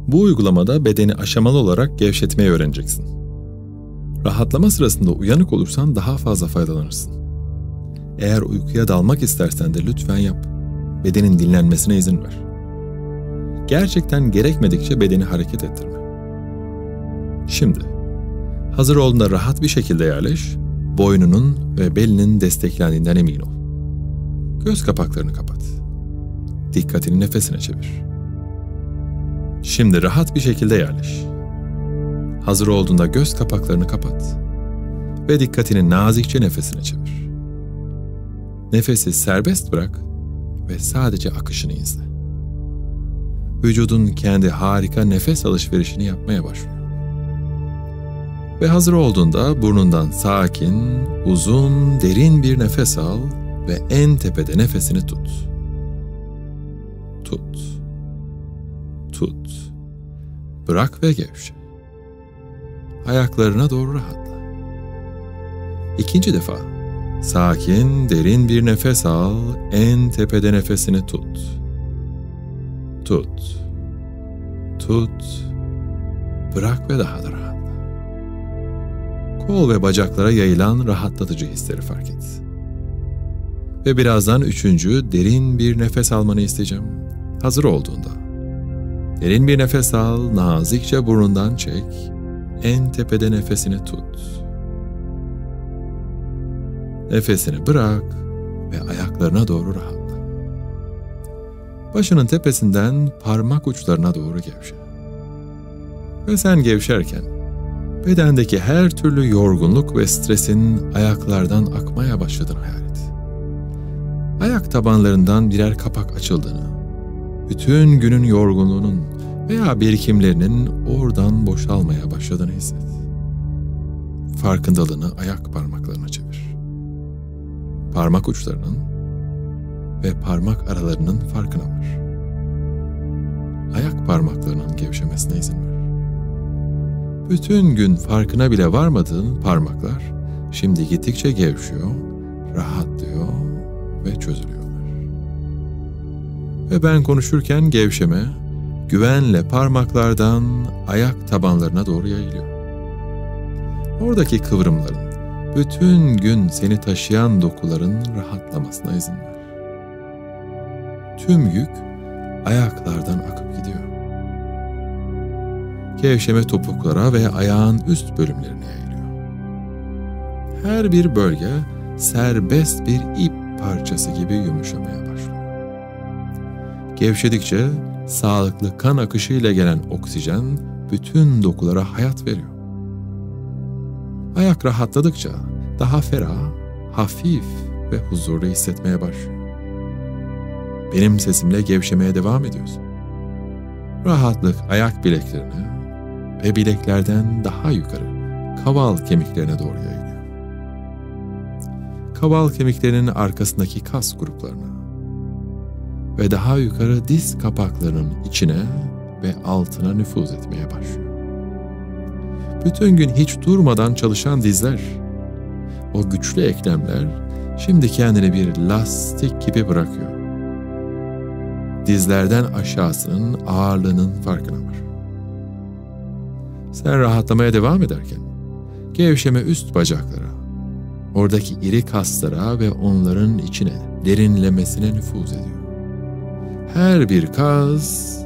Bu uygulamada bedeni aşamalı olarak gevşetmeyi öğreneceksin. Rahatlama sırasında uyanık olursan daha fazla faydalanırsın. Eğer uykuya dalmak istersen de lütfen yap. Bedenin dinlenmesine izin ver. Gerçekten gerekmedikçe bedeni hareket ettirme. Şimdi, hazır olduğunda rahat bir şekilde yerleş, boynunun ve belinin desteklendiğinden emin ol. Göz kapaklarını kapat. Dikkatini nefesine çevir. Şimdi rahat bir şekilde yerleş. Hazır olduğunda göz kapaklarını kapat ve dikkatini nazikçe nefesine çevir. Nefesi serbest bırak ve sadece akışını izle. Vücudun kendi harika nefes alışverişini yapmaya başlıyor. Ve hazır olduğunda burnundan sakin, uzun, derin bir nefes al ve en tepede nefesini tut. Tut. Tut. Bırak ve gevşe. Ayaklarına doğru rahatla. İkinci defa. Sakin, derin bir nefes al, en tepede nefesini tut. Tut. Tut. Bırak ve daha da rahatla. Kol ve bacaklara yayılan rahatlatıcı hisleri fark et. Ve birazdan üçüncü derin bir nefes almanı isteyeceğim. Hazır olduğunda. Derin bir nefes al, nazikçe burnundan çek, en tepede nefesini tut. Nefesini bırak ve ayaklarına doğru rahatla. Başının tepesinden parmak uçlarına doğru gevşe. Ve sen gevşerken, bedendeki her türlü yorgunluk ve stresin ayaklardan akmaya başladığını hayal et. Ayak tabanlarından birer kapak açıldığını, bütün günün yorgunluğunun veya birikimlerinin oradan boşalmaya başladığını hisset. Farkındalığını ayak parmaklarına çevir. Parmak uçlarının ve parmak aralarının farkına var. Ayak parmaklarının gevşemesine izin ver. Bütün gün farkına bile varmadığın parmaklar şimdi gittikçe gevşiyor, rahatlıyor ve çözülüyorlar. Ve ben konuşurken gevşeme, güvenle parmaklardan ayak tabanlarına doğru yayılıyor. Oradaki kıvrımların, bütün gün seni taşıyan dokuların rahatlamasına izin ver. Tüm yük ayaklardan akıp gidiyor. Gevşeme topuklara ve ayağın üst bölümlerine yayılıyor. Her bir bölge serbest bir ip parçası gibi yumuşamaya başlıyor. Gevşedikçe sağlıklı kan akışıyla gelen oksijen bütün dokulara hayat veriyor. Ayak rahatladıkça daha ferah, hafif ve huzurlu hissetmeye başlıyor. Benim sesimle gevşemeye devam ediyorsun. Rahatlık ayak bileklerine ve bileklerden daha yukarı kaval kemiklerine doğru yayılıyor. Kaval kemiklerinin arkasındaki kas gruplarına ve daha yukarı diz kapaklarının içine ve altına nüfuz etmeye başlıyor. Bütün gün hiç durmadan çalışan dizler, o güçlü eklemler şimdi kendini bir lastik gibi bırakıyor. Dizlerden aşağısının ağırlığının farkına var. Sen rahatlamaya devam ederken, gevşeme üst bacaklara, oradaki iri kaslara ve onların içine derinlemesine nüfuz ediyor. Her bir kas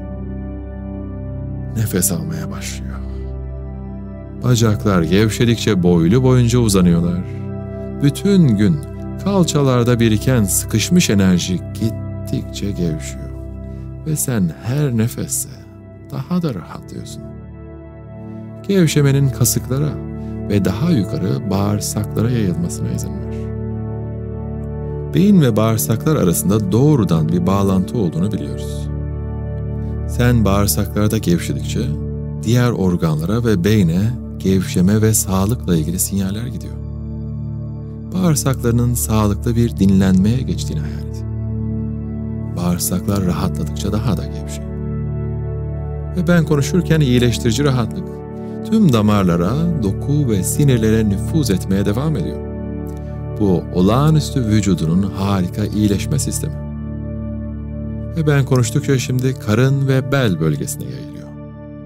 nefes almaya başlıyor. Bacaklar gevşedikçe boylu boyunca uzanıyorlar. Bütün gün kalçalarda biriken sıkışmış enerji gittikçe gevşiyor. Ve sen her nefeste daha da rahatlıyorsun. Gevşemenin kasıklara ve daha yukarı bağırsaklara yayılmasına izin ver. Beyin ve bağırsaklar arasında doğrudan bir bağlantı olduğunu biliyoruz. Sen bağırsaklarda gevşedikçe diğer organlara ve beyne gevşeme ve sağlıkla ilgili sinyaller gidiyor. Bağırsaklarının sağlıklı bir dinlenmeye geçtiğini hayal et. Bağırsaklar rahatladıkça daha da gevşiyor. Ve ben konuşurken iyileştirici rahatlık tüm damarlara, doku ve sinirlere nüfuz etmeye devam ediyor. Bu olağanüstü vücudunun harika iyileşme sistemi. Ve ben konuştukça şimdi karın ve bel bölgesine yayılıyor.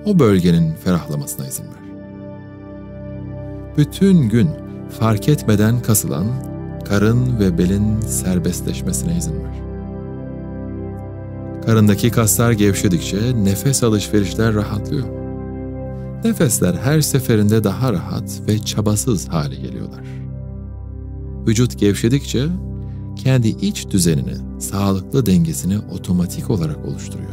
o bölgenin ferahlamasına izin ver. Bütün gün fark etmeden kasılan karın ve belin serbestleşmesine izin ver. Karındaki kaslar gevşedikçe nefes alışverişler rahatlıyor. Nefesler her seferinde daha rahat ve çabasız hale geliyorlar. Vücut gevşedikçe kendi iç düzenini, sağlıklı dengesini otomatik olarak oluşturuyor.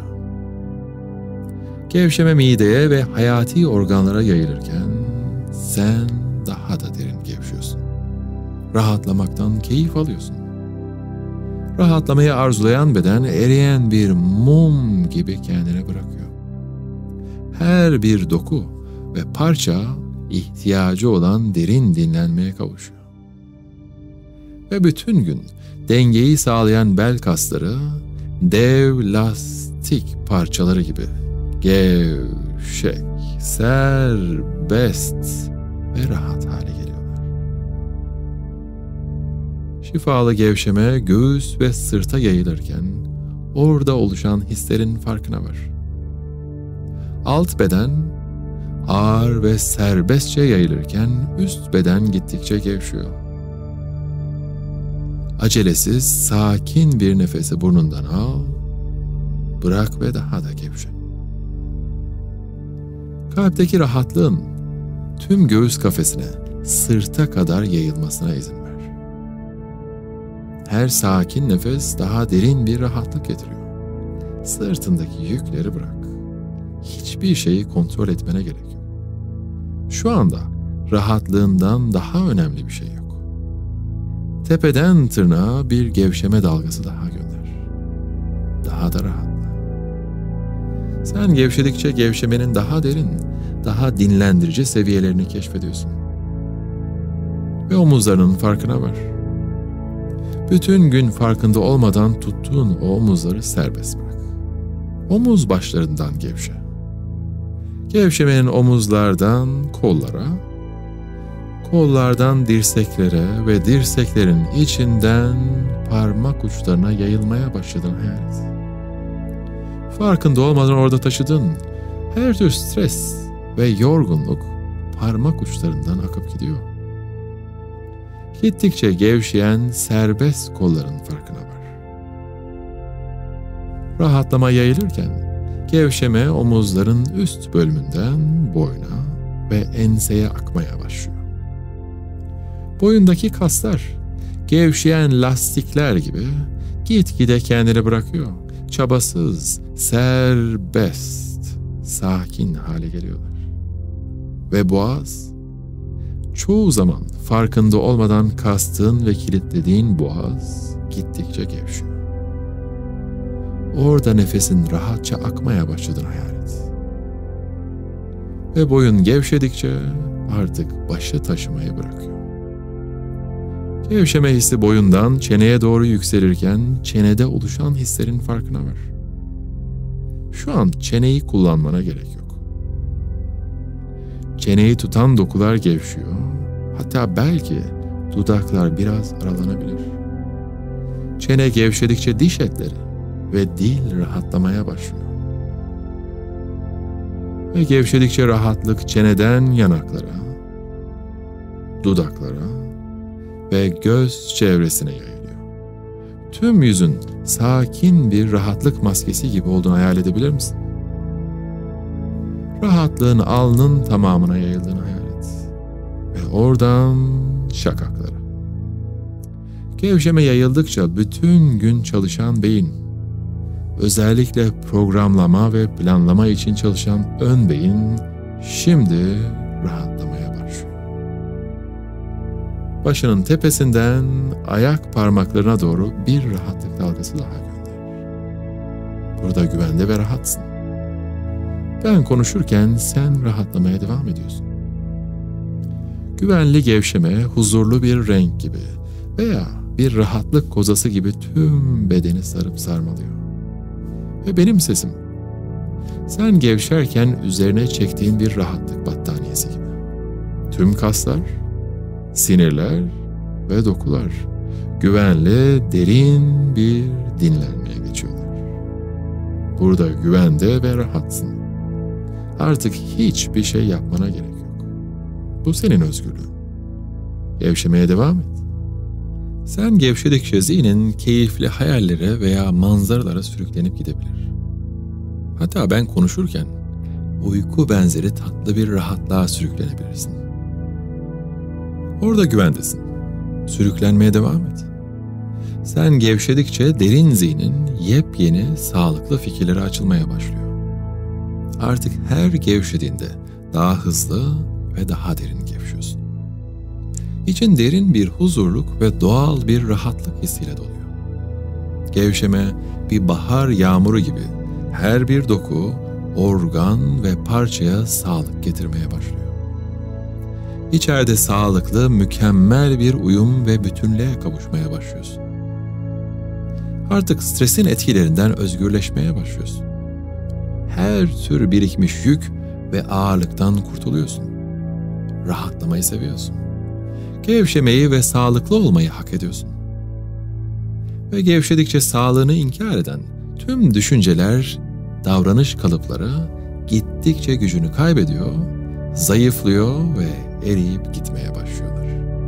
Gevşeme mideye ve hayati organlara yayılırken sen daha da derin gevşiyorsun. Rahatlamaktan keyif alıyorsun. Rahatlamayı arzulayan beden eriyen bir mum gibi kendine bırakıyor. Her bir doku ve parça ihtiyacı olan derin dinlenmeye kavuşuyor. Ve bütün gün dengeyi sağlayan bel kasları dev lastik parçaları gibi gevşek, serbest ve rahat hale geliyorlar. Şifalı gevşeme göğüs ve sırta yayılırken orada oluşan hislerin farkına var. Alt beden ağır ve serbestçe yayılırken üst beden gittikçe gevşiyor. Acelesiz, sakin bir nefesi burnundan al, bırak ve daha da gevşe. Kalpteki rahatlığın tüm göğüs kafesine, sırta kadar yayılmasına izin ver. Her sakin nefes daha derin bir rahatlık getiriyor. Sırtındaki yükleri bırak. Hiçbir şeyi kontrol etmene gerek yok. Şu anda rahatlığından daha önemli bir şey yok. Tepeden tırnağa bir gevşeme dalgası daha gönder. Daha da rahatla. Sen gevşedikçe gevşemenin daha derin, daha dinlendirici seviyelerini keşfediyorsun. Ve omuzlarının farkına var. Bütün gün farkında olmadan tuttuğun o omuzları serbest bırak. Omuz başlarından gevşe. Gevşemenin omuzlardan kollara, kollardan dirseklere ve dirseklerin içinden parmak uçlarına yayılmaya başladığını hayal et. Farkında olmadan orada taşıdığın her tür stres ve yorgunluk parmak uçlarından akıp gidiyor. Gittikçe gevşeyen serbest kolların farkına var. Rahatlama yayılırken gevşeme omuzların üst bölümünden boyna ve enseye akmaya başlıyor. Boyundaki kaslar gevşeyen lastikler gibi gitgide kendini bırakıyor. Çabasız, serbest, sakin hale geliyorlar. Ve boğaz, çoğu zaman farkında olmadan kastığın ve kilitlediğin boğaz gittikçe gevşiyor. Orada nefesin rahatça akmaya başladığını hayal et. Ve boyun gevşedikçe artık başı taşımayı bırakıyor. Gevşeme hissi boyundan çeneye doğru yükselirken çenede oluşan hislerin farkına var. Şu an çeneyi kullanmana gerek yok. Çeneyi tutan dokular gevşiyor, hatta belki dudaklar biraz aralanabilir. Çene gevşedikçe diş etleri ve dil rahatlamaya başlıyor. Ve gevşedikçe rahatlık çeneden yanaklara, dudaklara ve göz çevresine yayılıyor. Tüm yüzün sakin bir rahatlık maskesi gibi olduğunu hayal edebilir misin? Rahatlığın alnın tamamına yayıldığını hayal et. Ve oradan şakaklara. Gevşeme yayıldıkça bütün gün çalışan beyin, özellikle programlama ve planlama için çalışan ön beyin şimdi rahatlamaya başlıyor. Başının tepesinden ayak parmaklarına doğru bir rahatlık dalgası daha gönder. Burada güvende ve rahatsın. Ben konuşurken sen rahatlamaya devam ediyorsun. Güvenli gevşeme huzurlu bir renk gibi veya bir rahatlık kozası gibi tüm bedeni sarıp sarmalıyor. Ve benim sesim, sen gevşerken üzerine çektiğin bir rahatlık battaniyesi gibi. Tüm kaslar, sinirler ve dokular güvenli, derin bir dinlenmeye geçiyorlar. Burada güvende ve rahatsın. Artık hiçbir şey yapmana gerek yok. Bu senin özgürlüğün. Gevşemeye devam et. Sen gevşedikçe zihnin keyifli hayallere veya manzaralara sürüklenip gidebilir. Hatta ben konuşurken uyku benzeri tatlı bir rahatlığa sürüklenebilirsin. Orada güvendesin. Sürüklenmeye devam et. Sen gevşedikçe derin zihnin yepyeni, sağlıklı fikirlere açılmaya başlıyor. Artık her gevşediğinde daha hızlı ve daha derin gevşiyorsun. İçin derin bir huzurluk ve doğal bir rahatlık hissiyle doluyor. Gevşeme bir bahar yağmuru gibi her bir doku, organ ve parçaya sağlık getirmeye başlıyor. İçeride sağlıklı, mükemmel bir uyum ve bütünlüğe kavuşmaya başlıyorsun. Artık stresin etkilerinden özgürleşmeye başlıyorsun. Her tür birikmiş yük ve ağırlıktan kurtuluyorsun. Rahatlamayı seviyorsun. Gevşemeyi ve sağlıklı olmayı hak ediyorsun. Ve gevşedikçe sağlığını inkar eden tüm düşünceler, davranış kalıpları gittikçe gücünü kaybediyor, zayıflıyor ve eriyip gitmeye başlıyorlar.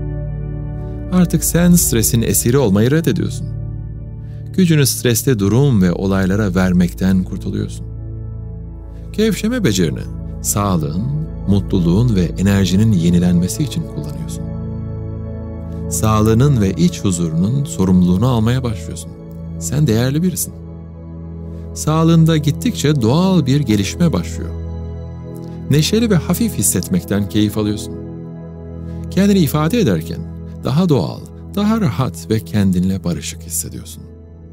Artık sen stresin esiri olmayı reddediyorsun. Gücünü stresli durum ve olaylara vermekten kurtuluyorsun. Gevşeme becerini, sağlığın, mutluluğun ve enerjinin yenilenmesi için kullanıyorsun. Sağlığının ve iç huzurunun sorumluluğunu almaya başlıyorsun. Sen değerli birisin. Sağlığında gittikçe doğal bir gelişme başlıyor. Neşeli ve hafif hissetmekten keyif alıyorsun. Kendini ifade ederken daha doğal, daha rahat ve kendinle barışık hissediyorsun.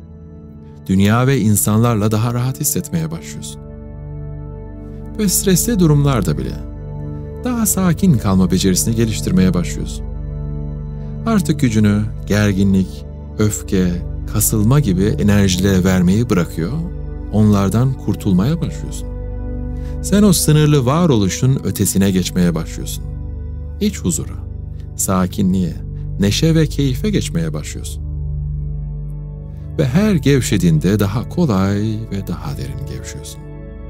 Dünya ve insanlarla daha rahat hissetmeye başlıyorsun. Ve stresli durumlarda bile daha sakin kalma becerisini geliştirmeye başlıyorsun. Artık gücünü gerginlik, öfke, kasılma gibi enerjilere vermeyi bırakıyor, onlardan kurtulmaya başlıyorsun. Sen o sınırlı varoluşun ötesine geçmeye başlıyorsun. İç huzura, sakinliğe, neşe ve keyfe geçmeye başlıyorsun. Ve her gevşediğinde daha kolay ve daha derin gevşiyorsun.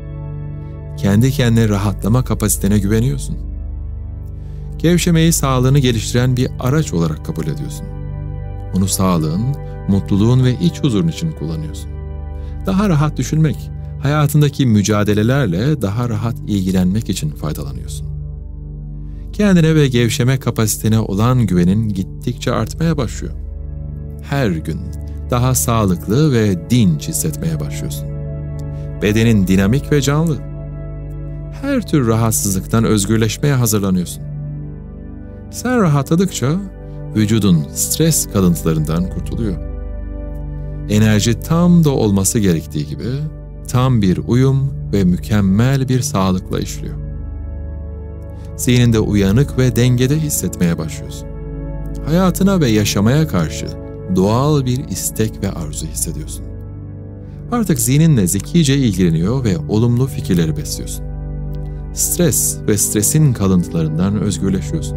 Kendi kendine rahatlama kapasitene güveniyorsun. Gevşemeyi sağlığını geliştiren bir araç olarak kabul ediyorsun. Onu sağlığın, mutluluğun ve iç huzurun için kullanıyorsun. Daha rahat düşünmek, hayatındaki mücadelelerle daha rahat ilgilenmek için faydalanıyorsun. Kendine ve gevşeme kapasitene olan güvenin gittikçe artmaya başlıyor. Her gün daha sağlıklı ve dinç hissetmeye başlıyorsun. Bedenin dinamik ve canlı. Her tür rahatsızlıktan özgürleşmeye hazırlanıyorsun. Sen rahatladıkça vücudun stres kalıntılarından kurtuluyor. Enerji tam da olması gerektiği gibi tam bir uyum ve mükemmel bir sağlıkla işliyor. Zihninde uyanık ve dengede hissetmeye başlıyorsun. Hayatına ve yaşamaya karşı doğal bir istek ve arzu hissediyorsun. Artık zihninle zekice ilgileniyor ve olumlu fikirleri besliyorsun. Stres ve stresin kalıntılarından özgürleşiyorsun.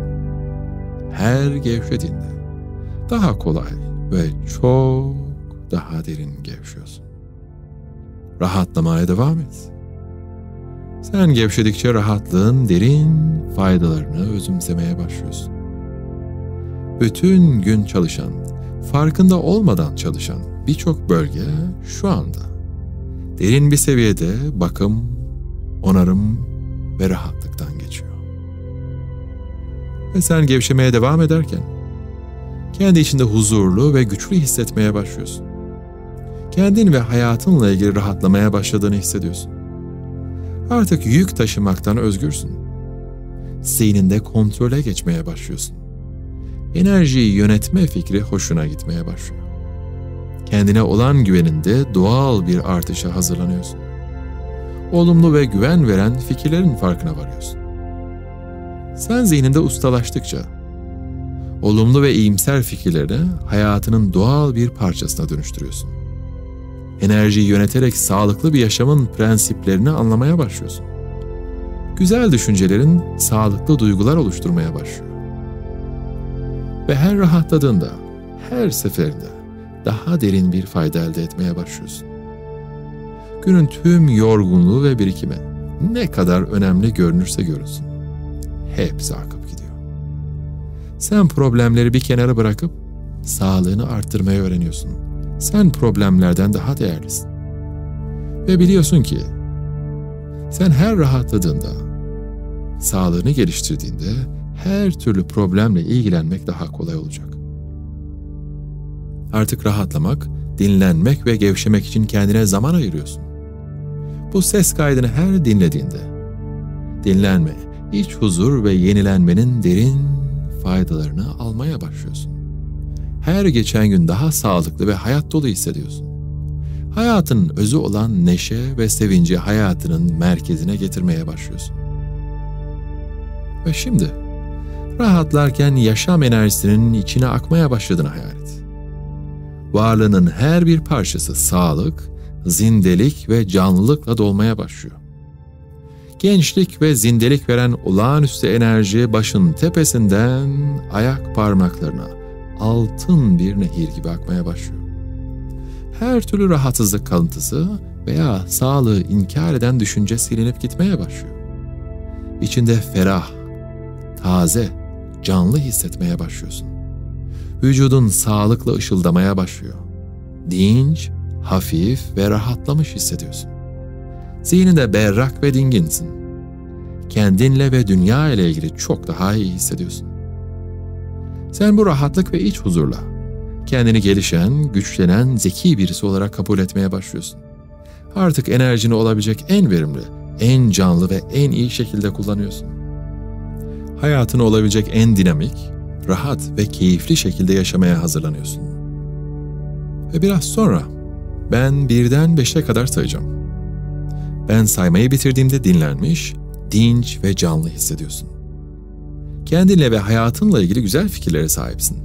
Her gevşediğinde daha kolay ve çok daha derin gevşiyorsun. Rahatlamaya devam et. Sen gevşedikçe rahatlığın derin faydalarını özümsemeye başlıyorsun. Bütün gün çalışan, farkında olmadan çalışan birçok bölge şu anda derin bir seviyede bakım, onarım ve rahatlıktan geçiyor. Ve sen gevşemeye devam ederken kendi içinde huzurlu ve güçlü hissetmeye başlıyorsun. Kendin ve hayatınla ilgili rahatlamaya başladığını hissediyorsun. Artık yük taşımaktan özgürsün. Zihninde kontrole geçmeye başlıyorsun. Enerjiyi yönetme fikri hoşuna gitmeye başlıyor. Kendine olan güveninde doğal bir artışa hazırlanıyorsun. Olumlu ve güven veren fikirlerin farkına varıyorsun. Sen zihninde ustalaştıkça, olumlu ve iyimser fikirleri hayatının doğal bir parçasına dönüştürüyorsun. Enerjiyi yöneterek sağlıklı bir yaşamın prensiplerini anlamaya başlıyorsun. Güzel düşüncelerin sağlıklı duygular oluşturmaya başlıyor. Ve her rahatladığında, her seferinde daha derin bir fayda elde etmeye başlıyorsun. Günün tüm yorgunluğu ve birikimi ne kadar önemli görünürse görünsün, hepsi akıp gidiyor. Sen problemleri bir kenara bırakıp sağlığını arttırmayı öğreniyorsun. Sen problemlerden daha değerlisin. Ve biliyorsun ki sen her rahatladığında, sağlığını geliştirdiğinde her türlü problemle ilgilenmek daha kolay olacak. Artık rahatlamak, dinlenmek ve gevşemek için kendine zaman ayırıyorsun. Bu ses kaydını her dinlediğinde, dinlenme, iç huzur ve yenilenmenin derin faydalarını almaya başlıyorsun. Her geçen gün daha sağlıklı ve hayat dolu hissediyorsun. Hayatın özü olan neşe ve sevinci hayatının merkezine getirmeye başlıyorsun. Ve şimdi rahatlarken yaşam enerjisinin içine akmaya başladığını hayal et. Varlığının her bir parçası sağlık, zindelik ve canlılıkla dolmaya başlıyor. Gençlik ve zindelik veren olağanüstü enerji başın tepesinden ayak parmaklarına altın bir nehir gibi akmaya başlıyor. Her türlü rahatsızlık kalıntısı veya sağlığı inkar eden düşünce silinip gitmeye başlıyor. İçinde ferah, taze, canlı hissetmeye başlıyorsun. Vücudun sağlıkla ışıldamaya başlıyor. Dinç, hafif ve rahatlamış hissediyorsun. Zihninde berrak ve dinginsin. Kendinle ve dünya ile ilgili çok daha iyi hissediyorsun. Sen bu rahatlık ve iç huzurla kendini gelişen, güçlenen, zeki birisi olarak kabul etmeye başlıyorsun. Artık enerjini olabilecek en verimli, en canlı ve en iyi şekilde kullanıyorsun. Hayatını olabilecek en dinamik, rahat ve keyifli şekilde yaşamaya hazırlanıyorsun. Ve biraz sonra ben 1'den 5'e kadar sayacağım. Ben saymayı bitirdiğimde dinlenmiş, dinç ve canlı hissediyorsun. Kendinle ve hayatınla ilgili güzel fikirlere sahipsin.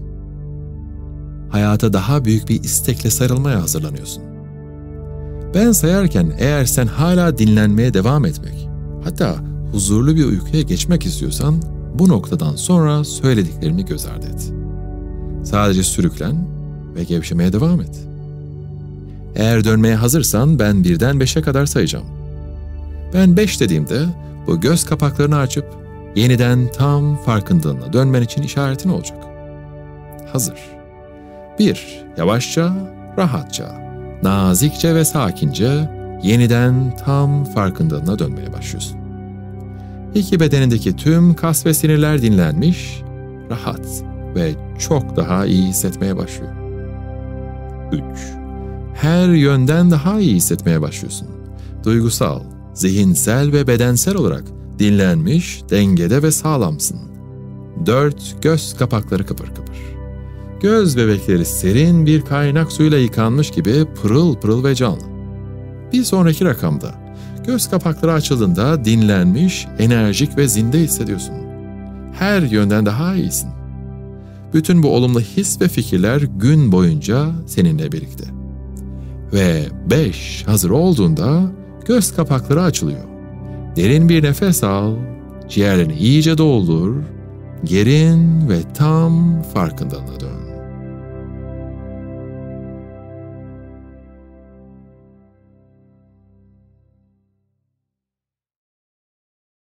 Hayata daha büyük bir istekle sarılmaya hazırlanıyorsun. Ben sayarken eğer sen hala dinlenmeye devam etmek, hatta huzurlu bir uykuya geçmek istiyorsan bu noktadan sonra söylediklerimi göz ardı et. Sadece sürüklen ve gevşemeye devam et. Eğer dönmeye hazırsan ben 1'den 5'e kadar sayacağım. Ben 5 dediğimde bu göz kapaklarını açıp yeniden tam farkındalığına dönmen için işaretin olacak. Hazır. 1. Yavaşça, rahatça, nazikçe ve sakince yeniden tam farkındalığına dönmeye başlıyorsun. 2. Bedenindeki tüm kas ve sinirler dinlenmiş, rahat ve çok daha iyi hissetmeye başlıyor. 3. Her yönden daha iyi hissetmeye başlıyorsun. Duygusal, zihinsel ve bedensel olarak dinlenmiş, dengede ve sağlamsın. 4. Göz kapakları kıpır kıpır. Göz bebekleri serin bir kaynak suyuyla yıkanmış gibi pırıl pırıl ve canlı. Bir sonraki rakamda göz kapakları açıldığında dinlenmiş, enerjik ve zinde hissediyorsun. Her yönden daha iyisin. Bütün bu olumlu his ve fikirler gün boyunca seninle birlikte. Ve 5 hazır olduğunda göz kapakları açılıyor. Derin bir nefes al, ciğerlerini iyice doldur, gerin ve tam farkındalığına dön.